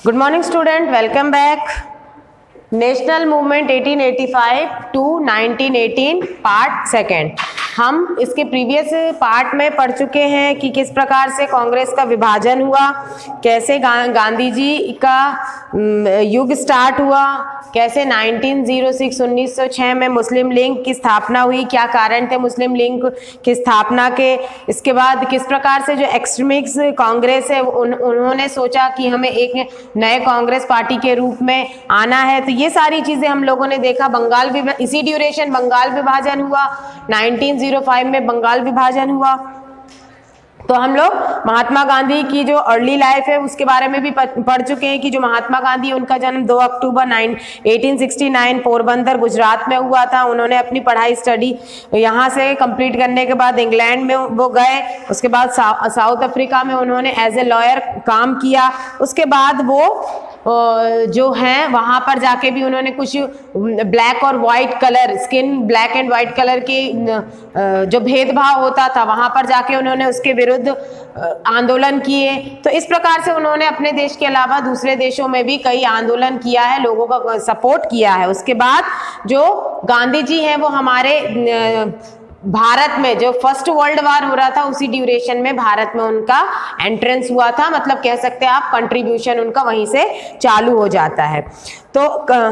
Good morning student, welcome back. National movement 1885 to 1918 part second. हम इसके previous part में पढ़ चुके हैं कि किस प्रकार से कांग्रेस का विभाजन हुआ, कैसे गांधी जी का युग स्टार्ट हुआ, कैसे 1906 में मुस्लिम लीग की स्थापना हुई, क्या कारण थे मुस्लिम लीग की स्थापना के। इसके बाद किस प्रकार से जो एक्सट्रीमिस्ट कांग्रेस है उन्होंने सोचा कि हमें एक नए कांग्रेस पार्टी के रूप में आना है। तो ये सारी चीजें हम लोगों ने देखा। इसी ड्यूरेशन बंगाल विभाजन हुआ, 1905 में बंगाल विभाजन हुआ। तो हम लोग महात्मा गांधी की जो अर्ली लाइफ है उसके बारे में भी पढ़ चुके हैं कि जो महात्मा गांधी उनका जन्म 2 अक्टूबर 1869 पोरबंदर गुजरात में हुआ था। उन्होंने अपनी पढ़ाई स्टडी यहाँ से कंप्लीट करने के बाद इंग्लैंड में वो गए। उसके बाद साउथ अफ्रीका में उन्होंने एज ए लॉयर काम किया। उसके बाद वो जो हैं वहाँ पर जाके भी उन्होंने कुछ ब्लैक और white colour, skin black and white colour के जो भेदभाव होता था वहाँ पर जाके उन्होंने उसके विरुद्ध आंदोलन किए। तो इस प्रकार से उन्होंने अपने देश के अलावा दूसरे देशों में भी कई आंदोलन किया है, लोगों का सपोर्ट किया है। उसके बाद जो गांधी जी हैं वो हमारे भारत में जो फर्स्ट वर्ल्ड वार हो रहा था उसी ड्यूरेशन में भारत में उनका एंट्रेंस हुआ था, मतलब कह सकते हैं आप कंट्रीब्यूशन उनका वहीं से चालू हो जाता है। तो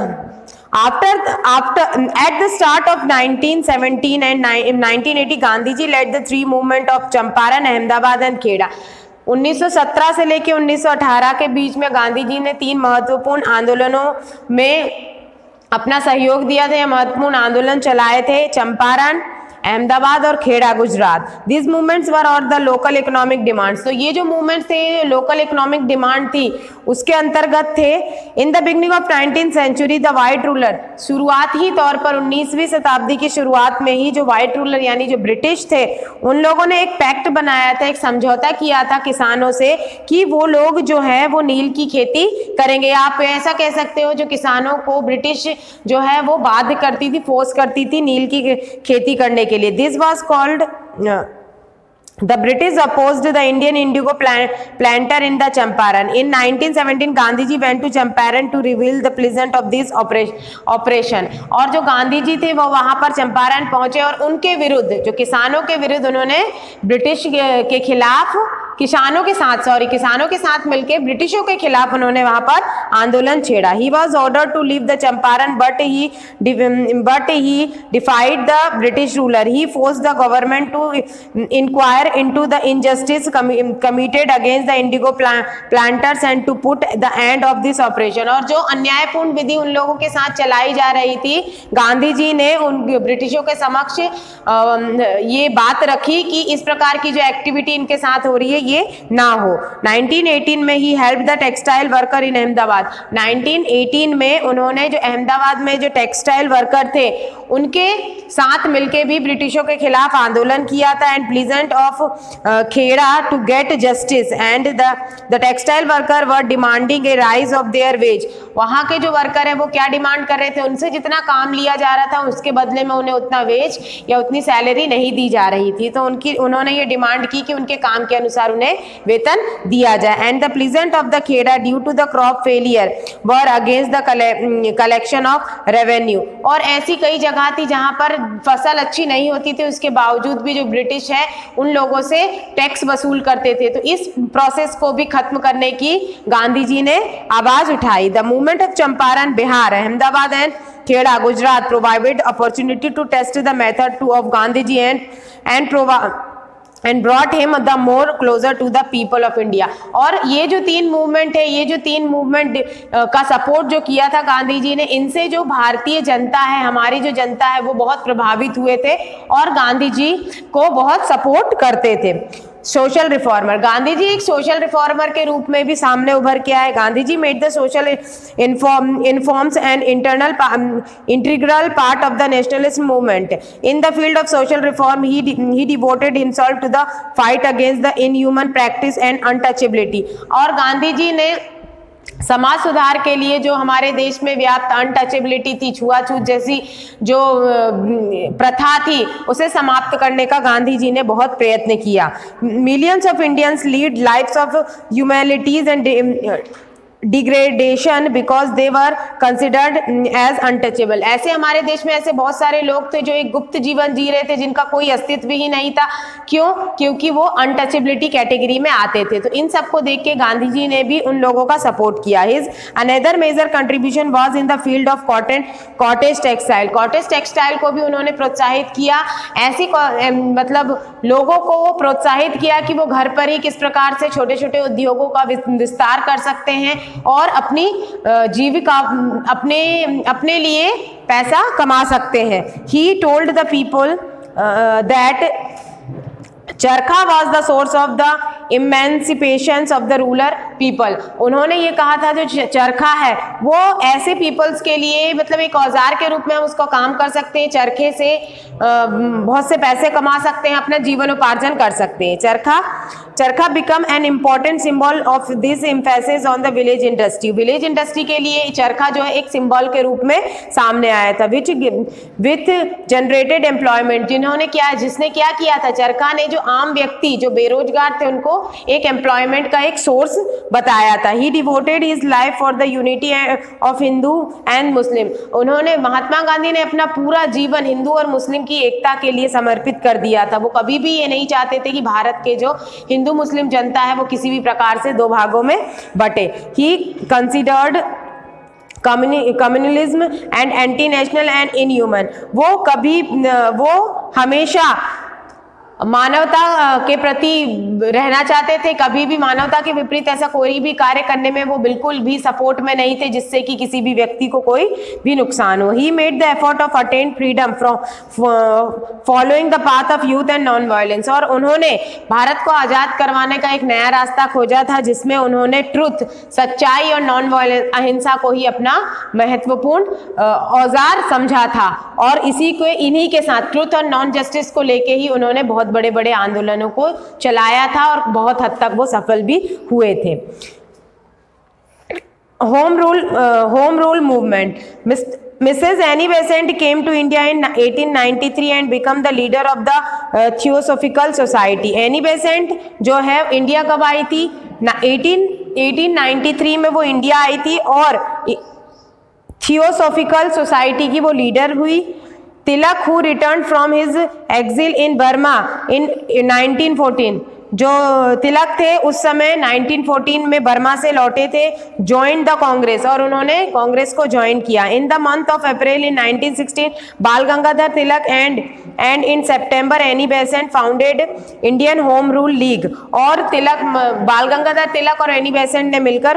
at the start of 1917 and 1980 Gandhi ji led the three movement of Champaran, Ahmedabad and Kheda. 1917 से लेके 1918 के बीच में गांधी जी ने 3 महत्वपूर्ण आंदोलनों में अपना सहयोग दिया था। महत्वपूर्ण आंदोलन चलाए थे चंपारण, अहमदाबाद और Kheda Gujarat. This movements were और द लोकल इकोनॉमिक डिमांड्स। तो ये जो मूवमेंट्स थे लोकल इकोनॉमिक डिमांड थी उसके अंतर्गत थे। In the beginning of 19th century the white ruler, शुरुआत ही तौर पर 19वीं शताब्दी की शुरुआत में ही जो वाइट रूलर यानी जो ब्रिटिश थे उन लोगों ने एक पैक्ट बनाया था, एक समझौता किया था किसानों से कि वो लोग जो है वो नील की खेती करेंगे। आप ऐसा कह सकते हो जो किसानों को ब्रिटिश जो है वो बाध्य करती थी, फोर्स करती थी नील की खेती करने के लिए। This was called The British opposed the Indian indigo planter in the Champaran. In 1917, Gandhi ji went to Champaran to reveal the pleasant of this operation. और जो गांधी जी थे वो वहां पर चंपारण पहुंचे और उनके विरुद्ध जो किसानों के विरुद्ध उन्होंने ब्रिटिश के खिलाफ किसानों के साथ मिलकर ब्रिटिशों के खिलाफ उन्होंने वहां पर आंदोलन छेड़ा। He was ordered to leave the Champaran, but he defied the British ruler. He forced the government to inquire into the injustice committed against the indigo planters and to put the end of this operation. और जो अन्यायपूर्ण विधि उन लोगों के साथ चलाई जा रही थी गांधी जी ने उन ब्रिटिशों के समक्ष ये बात रखी कि इस प्रकार की जो एक्टिविटी इनके साथ हो रही है ये ना हो। 1918 में ही help the textile worker in Ahmedabad. 1918 में उन्होंने जो अहमदाबाद में जो टेक्सटाइल वर्कर थे उनके साथ मिलके भी ब्रिटिशों के खिलाफ आंदोलन किया था। And peasant of Kheda to get justice and the textile worker were demanding a rise of their wage. वहाँ के जो वर्कर है वो क्या डिमांड कर रहे थे, उनसे जितना काम लिया जा रहा था उसके बदले में उन्हें उतना वेज या उतनी सैलरी नहीं दी जा रही थी। तो उन्होंने ये डिमांड की कि उनके काम के अनुसार उन्हें वेतन दिया जाए। And the peasant of the Kheda due to the crop failure were against the collection of revenue. और ऐसी कई जगह थी जहाँ पर फसल अच्छी नहीं होती थी, उसके बावजूद भी जो ब्रिटिश है उन लोगों से टैक्स वसूल करते थे। तो इस प्रोसेस को भी खत्म करने की गांधी जी ने आवाज उठाई। The movement of Champaran, Bihar, Ahmedabad and Kheda Gujarat provided opportunity to test the method of Gandhi ji and brought him the more closer to the people of India. और ये जो 3 मूवमेंट है, ये जो 3 मूवमेंट का सपोर्ट जो किया था गांधी जी ने, इनसे जो भारतीय जनता है, हमारी जो जनता है वो बहुत प्रभावित हुए थे और गांधी जी को बहुत सपोर्ट करते थे। सोशल रिफॉर्मर, गांधी जी एक सोशल रिफॉर्मर के रूप में भी सामने उभर के आए। Gandhi ji made the social reforms and integral part of the nationalist movement. In the field of social reform he devoted himself to the fight against the inhuman practice and untouchability. और गांधी जी ने समाज सुधार के लिए जो हमारे देश में व्याप्त अनटचेबिलिटी थी, छुआछूत जैसी जो प्रथा थी, उसे समाप्त करने का गांधी जी ने बहुत प्रयत्न किया। Millions of Indians lead lives of humanities and degradation because they were considered as untouchable. ऐसे हमारे देश में ऐसे बहुत सारे लोग थे जो एक गुप्त जीवन जी रहे थे, जिनका कोई अस्तित्व ही नहीं था। क्यों? क्योंकि वो अनटचेबिलिटी कैटेगरी में आते थे। तो इन सबको देख के गांधी जी ने भी उन लोगों का सपोर्ट किया। His another major contribution was in the field of cottage textile. Cottage textile को भी उन्होंने प्रोत्साहित किया। ऐसी मतलब लोगों को वो प्रोत्साहित किया कि वो घर पर ही किस प्रकार से छोटे छोटे उद्योगों का विस्तार कर सकते हैं और अपनी जीविका अपने लिए पैसा कमा सकते हैं। He told the people that charkha was the source of the emancipation of the rural people. उन्होंने ये कहा था जो चरखा है वो ऐसे पीपल्स के लिए मतलब एक औजार के रूप में हम उसको काम कर सकते हैं। चरखे से बहुत से पैसे कमा सकते हैं, अपना जीवनोपार्जन कर सकते हैं। Charkha become an important symbol of this emphasis on the village industry. Village industry के लिए चरखा जो है एक सिंबल के रूप में सामने आया था। विथ जनरेटेड एम्प्लॉयमेंट, जिसने क्या किया था, चरखा ने जो आम व्यक्ति जो बेरोजगार थे उनको एक एम्प्लॉयमेंट का एक सोर्स बताया था। He devoted his life for the unity of Hindu and Muslim. उन्होंने महात्मा गांधी ने अपना पूरा जीवन हिंदू और मुस्लिम की एकता के लिए समर्पित कर दिया था। वो कभी भी ये नहीं चाहते थे कि भारत के जो हिंदू मुस्लिम जनता है वो किसी भी प्रकार से दो भागों में बटे। He considered communalism and anti national and inhuman. वो हमेशा मानवता के प्रति रहना चाहते थे, कभी भी मानवता के विपरीत ऐसा कोई भी कार्य करने में वो बिल्कुल भी सपोर्ट में नहीं थे जिससे कि किसी भी व्यक्ति को कोई भी नुकसान हो। He made the effort of attain freedom from following the path of youth and non violence. और उन्होंने भारत को आज़ाद करवाने का एक नया रास्ता खोजा था जिसमें उन्होंने ट्रुथ, सच्चाई और नॉन वायलेंस, अहिंसा को ही अपना महत्वपूर्ण औजार समझा था। और इन्हीं के साथ ट्रुथ और नॉन जस्टिस को लेके ही उन्होंने बहुत बड़े बड़े आंदोलनों को चलाया था और बहुत हद तक वो सफल भी हुए थे। Home rule movement. Mrs. Annie Besant came to India in 1893 and become the leader of the Theosophical Society. Annie Besant जो है इंडिया कब आई थी? 1893 में वो इंडिया आई थी और थियोसॉफिकल सोसाइटी की वो लीडर हुई। तिलक who returned from his exile in Burma in 1914, जो तिलक थे उस समय 1914 में बर्मा से लौटे थे, ज्वाइन द कांग्रेस, और उन्होंने कांग्रेस को ज्वाइन किया। In the month of April in 1916 Bal Gangadhar Tilak and in September Annie Besant founded Indian home rule league. और बाल गंगाधर तिलक और एनी बेसेंट ने मिलकर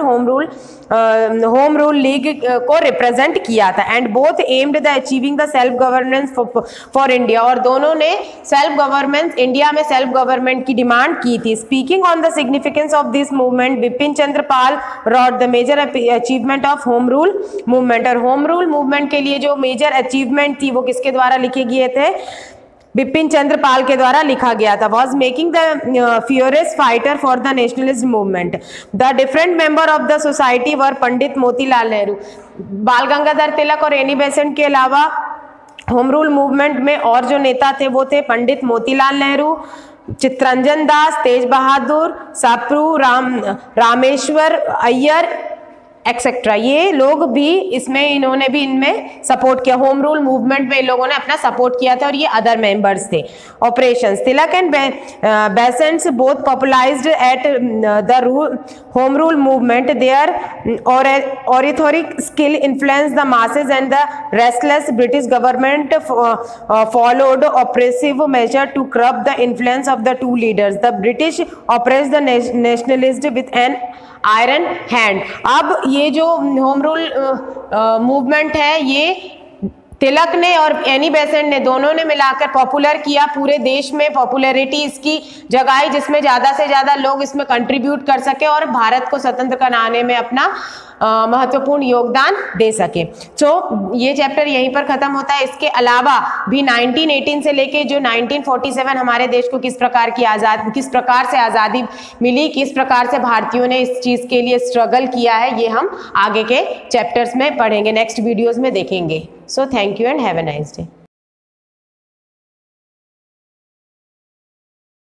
होम रूल लीग को रिप्रेजेंट किया था। And both aimed the achieving the self governance for India, और दोनों ने सेल्फ गवर्नेंस, इंडिया में सेल्फ गवर्नमेंट की डिमांड की थी। Speaking on the significance of this movement, Bipin Chandra Pal wrote the major achievement of home rule movement. और home rule movement के लिए जो मेजर अचीवमेंट थी वो किसके द्वारा लिखे गए थे? बिपिन चंद्र पाल के द्वारा लिखा गया था। Was making the furious fighter for the nationalist movement. The different member of the society were Pandit Motilal Nehru. Bal Gangadhar Tilak और एनी बेसेंट के अलावा होम रूल मूवमेंट में और जो नेता थे वो थे पंडित मोतीलाल नेहरू, चित्तरंजन दास, तेज बहादुर, साप्रू रामेश्वर अय्यर एक्सेट्रा। ये लोग भी इन्होंने भी इनमें सपोर्ट किया। होम रूल मूवमेंट में इन लोगों ने अपना सपोर्ट किया था और ये अदर मेंबर्स थे। Operations, Tilak and Besant's both popularized at the home rule movement. Their oratoric skill influence the masses and the restless British government followed oppressive measure to curb the influence of the two leaders. The British oppressed the nationalists with an iron hand. अब ये जो home rule movement है ये तिलक ने और Annie Besant ने दोनों ने मिलाकर पॉपुलर किया, पूरे देश में पॉपुलैरिटी इसकी जगाई जिसमें ज़्यादा से ज़्यादा लोग इसमें कंट्रीब्यूट कर सके और भारत को स्वतंत्र कराने में अपना महत्वपूर्ण योगदान दे सके। तो ये चैप्टर यहीं पर खत्म होता है। इसके अलावा भी 1918 से लेके जो 1947 हमारे देश को किस प्रकार से आज़ादी मिली, किस प्रकार से भारतीयों ने इस चीज़ के लिए स्ट्रगल किया है, ये हम आगे के चैप्टर्स में पढ़ेंगे, नेक्स्ट वीडियोज़ में देखेंगे। So thank you and have a nice day.